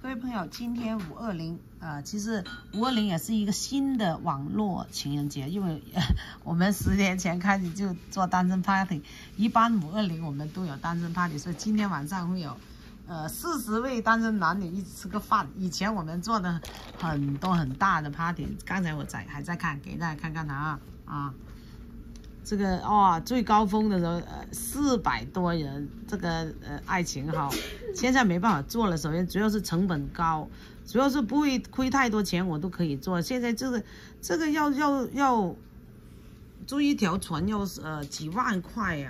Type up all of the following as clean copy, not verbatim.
各位朋友，今天520，其实520也是一个新的网络情人节，因为我们10年前开始就做单身 party， 一般520我们都有单身 party， 所以今天晚上会有40位单身男女一起吃个饭。以前我们做的很多很大的 party， 刚才我还在看，给大家看看啊。这个最高峰的时候400多人，这个爱情好，现在没办法做了。首先主要是成本高，主要是不会亏太多钱，我都可以做。现在这个要租一条船要几万块呀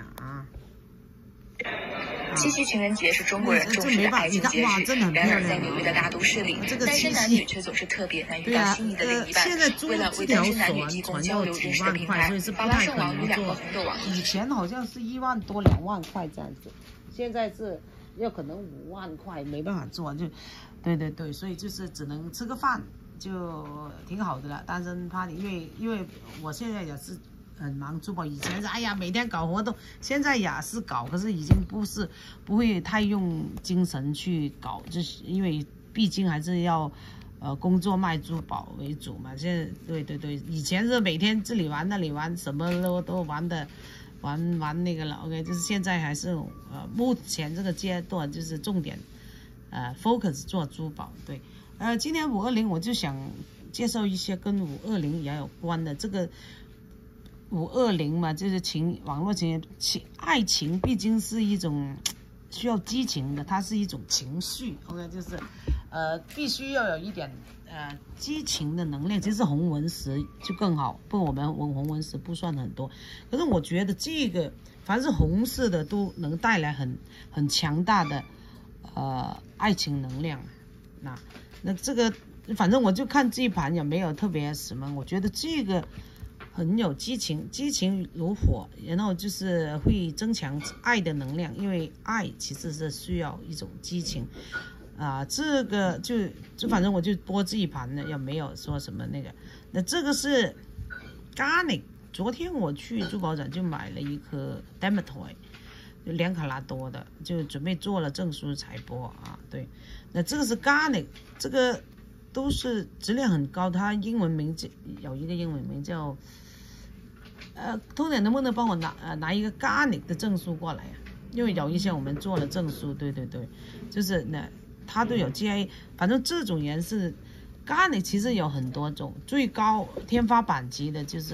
七夕情人节是中国人重视的爱情节日，然而在纽约的大都市里，单身男女却总是特别难遇到心仪的另一半。为了为单身男女提供交流认识的平台，巴拉圣网有2个红豆网。 以前好像是1万多2万块这样子，现在是要可能5万块，没办法做，就对，所以就是只能吃个饭，就挺好的了。单身 party， 因为我现在也是很忙珠宝，以前是每天搞活动，现在也是搞，可是已经不会太用精神去搞，就是因为毕竟还是要工作卖珠宝为主嘛。现在对，以前是每天这里玩那里玩，什么都玩那个了。OK， 就是现在还是目前这个阶段就是重点focus 做珠宝。对，今天520我就想介绍一些跟520也有关的这个。520嘛，就是网络爱情毕竟是一种需要激情的，它是一种情绪。OK， 就是必须要有一点激情的能量。其实红纹石就更好，不过我们红纹石不算很多，可是我觉得这个凡是红色的都能带来很强大的爱情能量。那这个反正我就看这一盘也没有特别什么，我觉得这个很有激情如火，然后就是会增强爱的能量，因为爱其实是需要一种激情这个就反正我就播这一盘呢，也没有说什么那个。那这个是 Garnet， 昨天我去珠宝展就买了一颗 Demeter， 就2卡拉多的，就准备做了证书才播对，那这个是 Garnet， 这个都是质量很高，它英文名字有一个英文名叫通姐能不能帮我拿一个 Garnet 的证书过来因为有一些我们做了证书，对，就是它都有 GIA， 反正这种颜色 Garnet 其实有很多种，最高天花板级的就是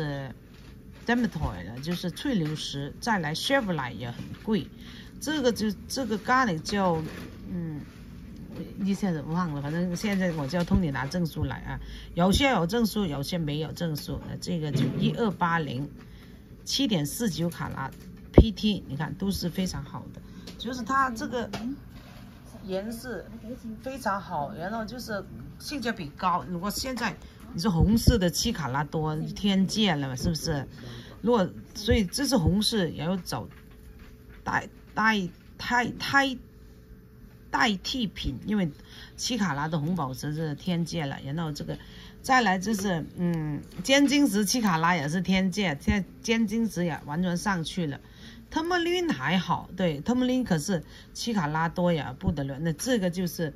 Demeter 的，就是翠流石，再来 Chevrolet 也很贵，这个 Garnet 叫一下子忘了，反正现在我叫通你拿证书来有些有证书，有些没有证书。这个就1280 7.49卡拉 PT， 你看都是非常好的，就是它这个颜色非常好，然后就是性价比高。如果现在你说红色的7卡拉多天价了，是不是？所以这是红色也要找代替品，因为7卡拉的红宝石是天价了，然后这个再来就是尖晶石7卡拉也是天价，现在尖晶石也完全上去了。Tourmaline 还好，对 Tourmaline 可是7卡拉多也不得了。那这个就是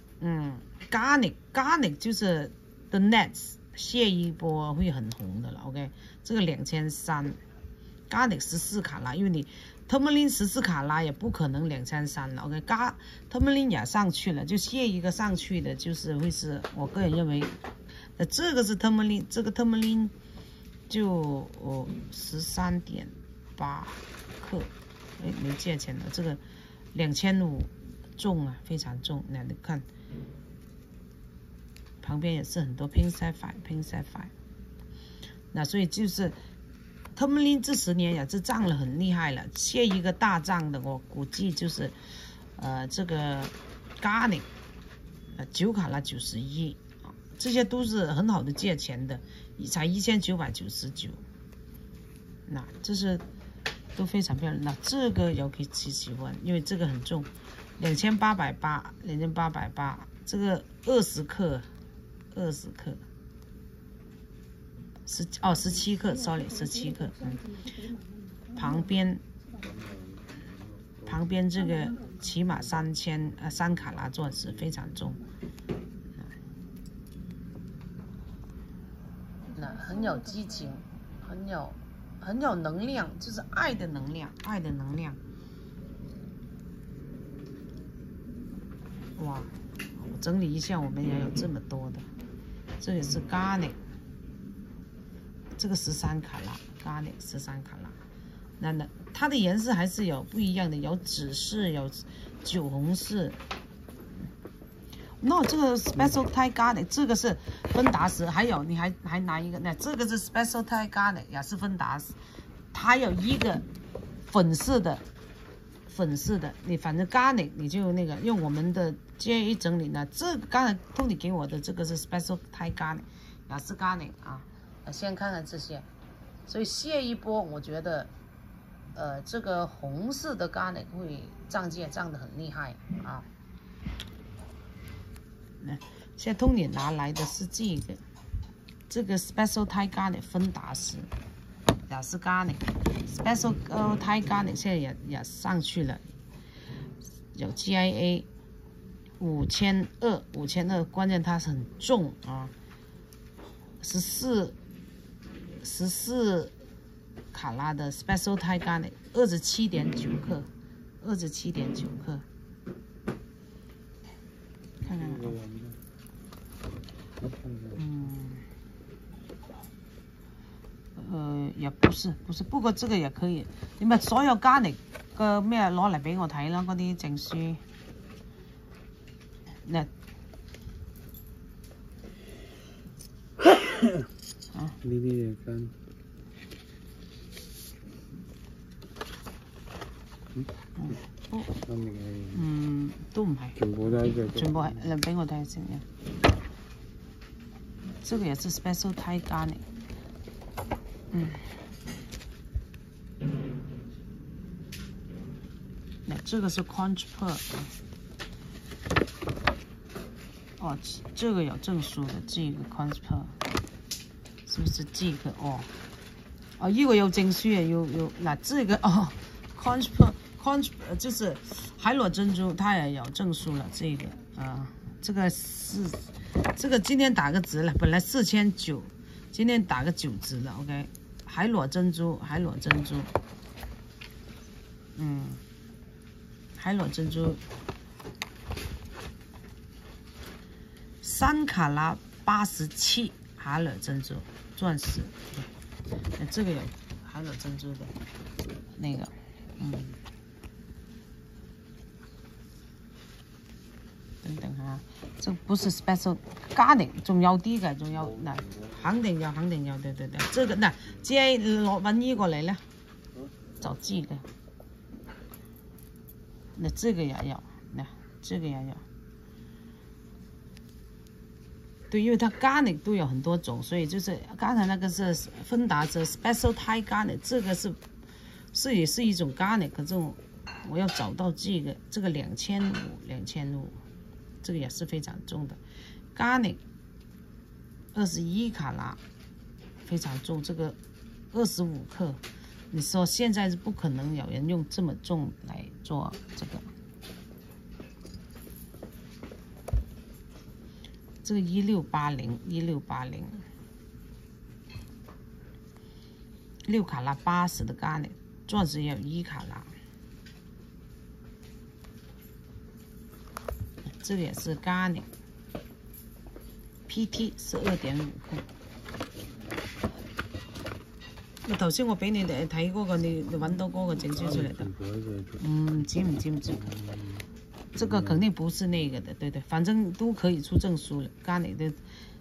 Garnet 就是 The Nets 卸一波会很红的了。OK， 这个2300 Garnet 14卡拉，因为你Tourmaline 14卡拉也不可能2300了。OK，Tourmaline 也上去了，就卸一个上去的，就是会是我个人认为，这个是 Tourmaline， 这个 Tourmaline 就13.8克，没价钱了，这个2500重非常重。那你看旁边也是很多 Pink Sapphire， 那所以就是。Tourmaline 这10年也是涨了很厉害了，卸一个大涨的，我估计就是这个 Garnet 9卡拉91这些都是很好的价钱的，才1999。那这是都非常漂亮。那这个要可以喜欢，因为这个很重，2880，这个20克17克 ，sorry， 17克，旁边旁边这个起码3卡拉钻石非常重，那很有激情，很有能量，就是爱的能量，爱的能量。哇，我整理一下，我们也有这么多的，这也是 Garnet， 这个13卡拉 Garnet 13卡拉。那它的颜色还是有不一样的，有紫色，有酒红色。那这个 Special Thai Garnet 这个是芬达石，还有你还拿一个，那这个是 Special Thai Garnet 也是芬达石，它有一个粉色的，你反正 Garnet 你就那个用我们的建议整理呢。这个刚才Tony给我的这个是 Special Thai Garnet， 也是 Garnet 啊。先看看这些，所以卸一波，我觉得。这个红色的 Garnet 会涨价涨得很厉害啊！现在Tony拿来的是这个 Special Thai Garnet 芬达石，也是 Garnet Special Thai Garnet 现在也上去了，有 GIA 5200，关键它是很重啊，14卡拉的 Special Thai Garnet 27.9克，27.9克，看看也不是，不過這個也可以。你咪所有 Garnet 嘅咩攞嚟俾我睇啦，嗰啲證書。嗱，呢啲嘢跟。都唔係，全部係，你俾我睇下先嘅。這個也是 Special Thai Garnet，那這個是 Conch Pearl， 哦，這個有證書的，這個 Conch Pearl， 是不是這個？哦，呢個有證書嘅，有嗱，這個Conch Pearl。就是海螺珍珠，它也有证书了。这个这个今天打个折了，本来4900，今天打个9折了。OK， 海螺珍珠，海螺珍珠3卡拉87海螺珍珠钻石，这个有海螺珍珠的那个，等等下，這不是 Special Garnet， 仲有啲嘅，仲有嗱，肯定有，對，這個嗱，只係揾呢個嚟咧，就知嘅。那這個也有，那這個也有。对，因为它 Garnet 都有很多种，所以就是刚才那个是芬达泽 Special Thai Garnet， 这个也是一种 Garnet， 可是我要找到这个2500，这个也是非常重的 Garnet 21卡拉，非常重，这个25克，你说现在是不可能有人用这么重来做这个。这个1680 6卡拉80的 Garnet， 钻石也有1卡拉，这个也是 Garnet PT 是2.5克。頭先我俾你哋睇嗰個，你揾到嗰個證書出嚟的？唔知。这个肯定不是那个的，对，反正都可以出证书了。Garnet的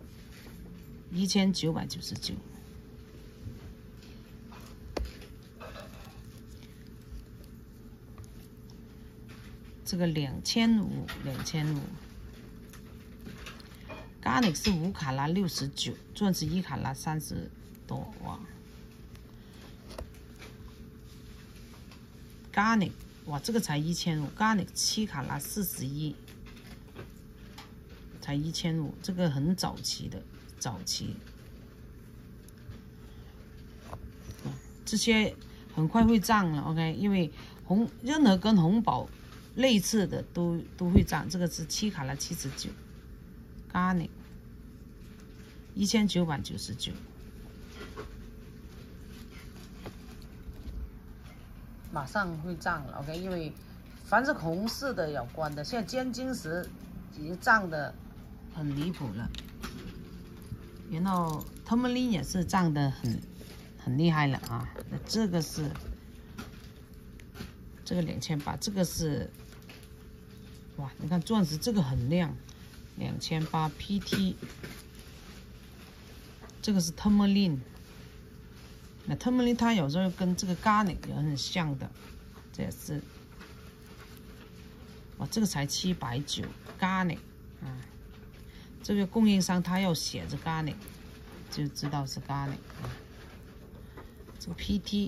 1999，这个2500 ，Garnet 是5卡拉69，钻石1卡拉30多哇。Garnet。哇，这个才1500 ，Garnet 7卡拉41，才1500，这个很早期的，这些很快会涨了 ，OK， 因为任何跟红宝类似的都会涨。这个是7卡拉79 ，Garnet 1999。马上会涨了 ，OK， 因为凡是红色的有关的，现在尖晶石已经涨的很离谱了，然后 Tourmaline 也是涨的很厉害了啊。那这个是这个2800，这个是哇，你看钻石这个很亮，2800 PT， 这个是 Tourmaline。那 Tourmaline 它有时候跟这个 Garnet 也很像的，这也是，哇，这个才790 Garnet 啊，这个供应商他要写着 Garnet， 就知道是 Garnet 啊。这个 PT，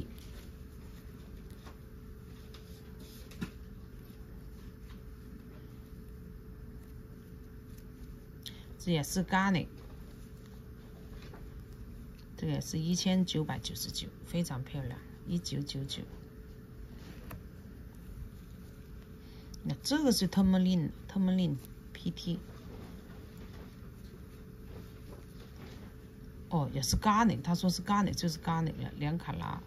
这也是 Garnet。这个也是1999，非常漂亮，1999。那这个是 Tourmaline PT， 哦，也是 Garnet， 他说是 Garnet， 就是 Garnet 2卡拉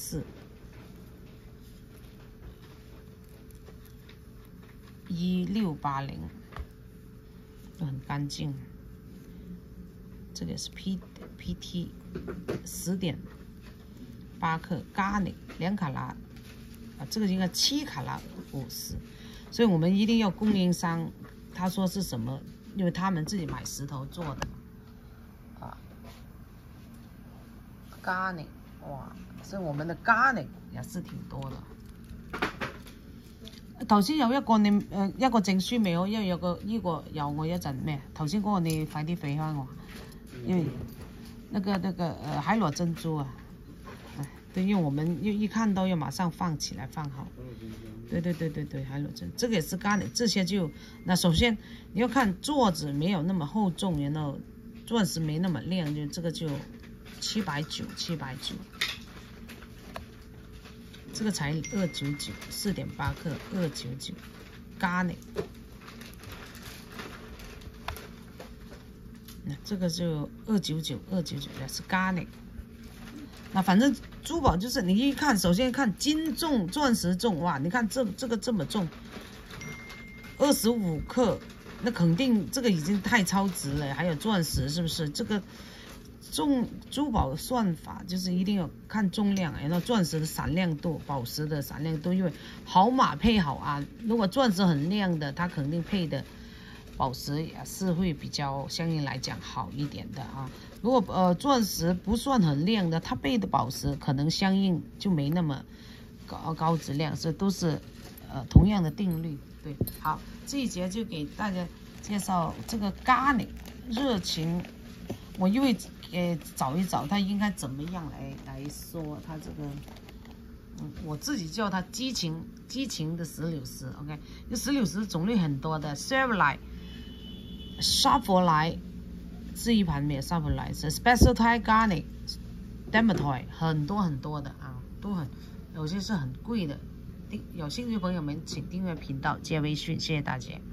04，1680，都很干净。这个也是 PT 10.8克 Garnet 2卡拉啊，这个应该7卡拉50，所以我们一定要供应商他说是什么，因为他们自己买石头做的啊。Garnet 哇，所以我们的 Garnet 也是挺多的。頭先有一個你一個證書未好，因為有個呢個有我一陣咩？頭先嗰個你快啲俾開我。因為那個海螺珍珠啊，哎，对，因为我们一看到要马上放起来放好。对，海螺珍珠，这个也是Garnet，这些就那首先你要看座子没有那么厚重，然后钻石没那么亮，就这个就790，这个才299 4.8克299 Garnet。那这个就299也是 Garnet。那反正珠宝就是你一看，首先看金重、钻石重，哇！你看这个这么重，25克，那肯定这个已经太超值了。还有钻石是不是？这个珠宝的算法就是一定要看重量，然后钻石的闪亮度、宝石的闪亮度，因为好马配好啊。如果钻石很亮的，它肯定配的宝石也是会比较相应来讲好一点的啊。如果钻石不算很亮的，它配的宝石可能相应就没那么高质量，这都是同样的定律。对，好，这一节就给大家介绍这个Garnet热情。我因为找一找它应该怎么样来说它这个。我自己叫它激情的石榴石 ，OK， 这石榴石种类很多的 ，Servalite、Sapphire 是一盘没有 Sapphire 是 Specialty Garnet、Dematite 很多的啊，都很有些是很贵的。有兴趣的朋友们请订阅频道，接微信，谢谢大家。